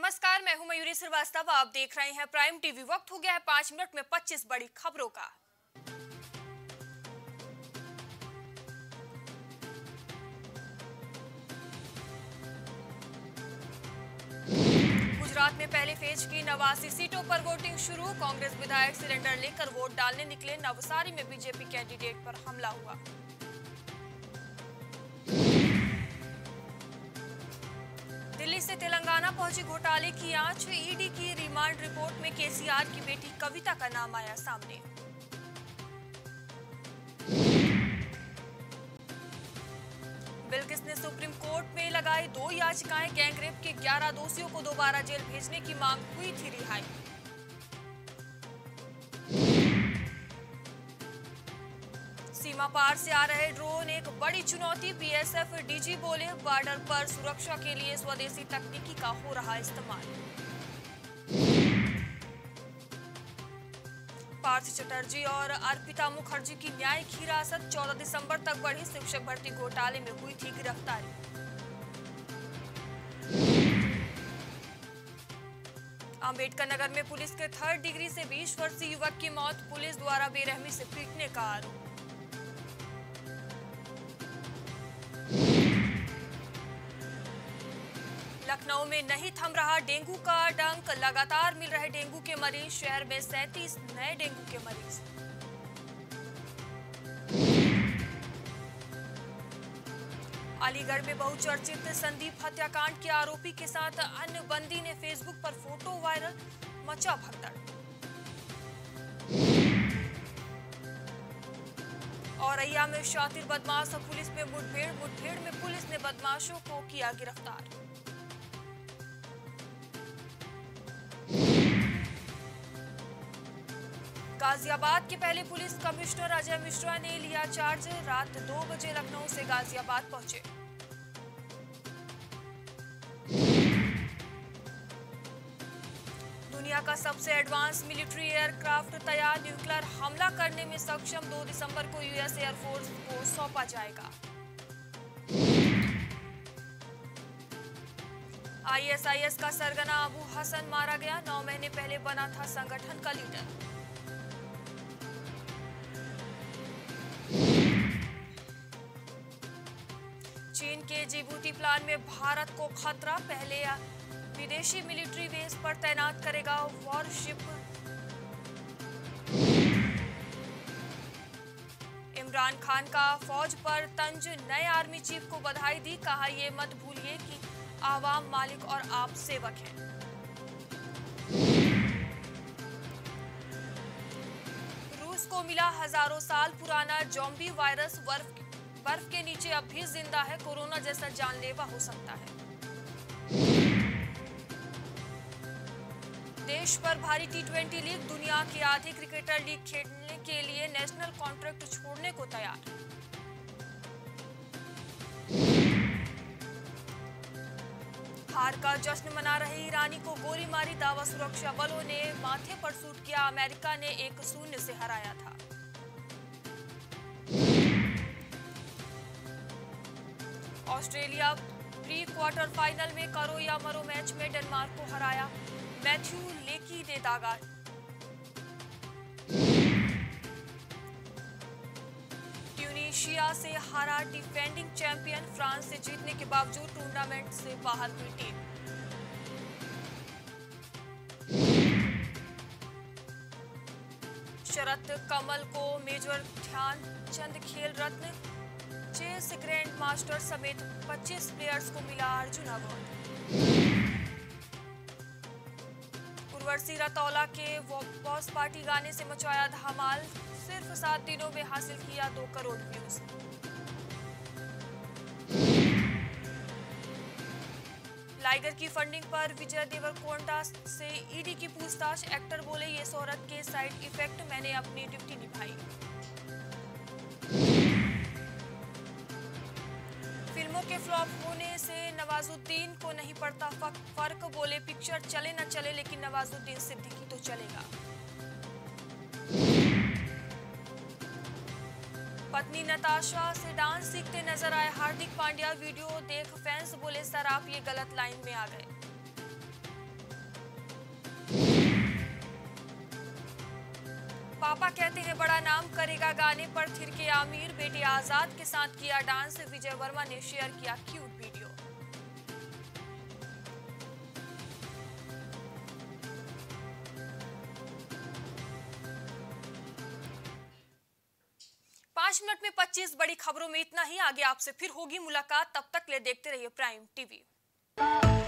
नमस्कार, मैं हूं मयूरी श्रीवास्तव। आप देख रहे हैं प्राइम टीवी। वक्त हो गया है 5 मिनट में 25 बड़ी खबरों का। गुजरात में पहले फेज की 89 सीटों पर वोटिंग शुरू। कांग्रेस विधायक सिलेंडर लेकर वोट डालने निकले। नवसारी में बीजेपी कैंडिडेट पर हमला हुआ। दिल्ली से तेलंगाना पहुंची घोटाले की आंच। ईडी की रिमांड रिपोर्ट में केसीआर की बेटी कविता का नाम आया सामने। बिल्किस ने सुप्रीम कोर्ट में लगाई 2 याचिकाएं। गैंगरेप के 11 दोषियों को दोबारा जेल भेजने की मांग, हुई थी रिहाई। सीमा पार से आ रहे ड्रोन एक बड़ी चुनौती। बीएसएफ डीजी बोले, बॉर्डर पर सुरक्षा के लिए स्वदेशी तकनीकी का हो रहा इस्तेमाल। पार्थ चटर्जी और अर्पिता मुखर्जी की न्यायिक हिरासत 14 दिसंबर तक बढ़ी। शिक्षक भर्ती घोटाले में हुई थी गिरफ्तारी। अंबेडकर नगर में पुलिस के 3rd डिग्री से 20 वर्षीय युवक की मौत। पुलिस द्वारा बेरहमी से पीटने का आरोप। लखनऊ में नहीं थम रहा डेंगू का डंक। लगातार मिल रहे डेंगू के मरीज। शहर में 37 नए डेंगू के मरीज। अलीगढ़ में बहुचर्चित संदीप हत्याकांड के आरोपी के साथ अन्य बंदी ने फेसबुक पर फोटो वायरल, मचा भगदड़। औरैया में शातिर बदमाश और पुलिस में मुठभेड़ में पुलिस ने बदमाशों को किया गिरफ्तार। गाजियाबाद के पहले पुलिस कमिश्नर अजय मिश्रा ने लिया चार्ज। रात 2 बजे लखनऊ से गाजियाबाद पहुंचे। दुनिया का सबसे एडवांस मिलिट्री एयरक्राफ्ट तैयार। न्यूक्लियर हमला करने में सक्षम। 2 दिसंबर को यूएस एयरफोर्स को सौंपा जाएगा। आईएसआईएस का सरगना अबू हसन मारा गया। 9 महीने पहले बना था संगठन का लीडर। चीन के जिबूती प्लान में भारत को खतरा। पहले विदेशी मिलिट्री बेस पर तैनात करेगा वॉरशिप। इमरान खान का फौज पर तंज। नए आर्मी चीफ को बधाई दी। कहा, ये मत भूलिए कि आवाम मालिक और आप सेवक हैं। रूस को मिला हजारों साल पुराना ज़ॉम्बी वायरस। बर्फ के नीचे अब भी जिंदा है। कोरोना जैसा जानलेवा हो सकता है। देश पर भारी टी20 लीग। दुनिया के आधे क्रिकेटर लीग खेलने के लिए नेशनल कॉन्ट्रैक्ट छोड़ने को तैयार। हार का जश्न मना रहे ईरानी को गोली मारी। दावा सुरक्षा बलों ने माथे पर शूट किया। अमेरिका ने 1-0 से हराया था। ऑस्ट्रेलिया प्री क्वार्टर फाइनल में करो या मरो मैच में डेनमार्क को हराया। मैथ्यू लेकी ने दागा। ट्यूनीशिया से हारा डिफेंडिंग चैंपियन। फ्रांस से जीतने के बावजूद टूर्नामेंट से बाहर हुई टीम। शरद कमल को मेजर ध्यानचंद खेल रत्न। चेस ग्रैंड मास्टर समेत 25 प्लेयर्स को मिला अर्जुन अवार्ड। उर्वशी रतौला के बॉस पार्टी गाने से मचाया धमाल। सिर्फ 7 दिनों में हासिल किया 2 करोड़ व्यूज। लाइगर की फंडिंग पर विजय देवरकोंडा से ईडी की पूछताछ। एक्टर बोले, ये शोहरत के साइड इफेक्ट, मैंने अपनी ड्यूटी निभाई। फिल्मों के फ्लॉप होने से नवाजुद्दीन को नहीं पड़ता फर्क। बोले, पिक्चर चले न चले लेकिन नवाजुद्दीन सिद्दीकी तो चलेगा। पत्नी नताशा से डांस सीखते नजर आए हार्दिक पांड्या। वीडियो देख फैंस बोले, सर आप ये गलत लाइन में आ गए। पापा कहते हैं बड़ा नाम करेगा गाने पर थिरके आमिर, बेटे आजाद के साथ किया डांस। विजय वर्मा ने शेयर किया क्यूट वीडियो। पांच मिनट में 25 बड़ी खबरों में इतना ही। आगे आपसे फिर होगी मुलाकात, तब तक ले देखते रहिए प्राइम टीवी।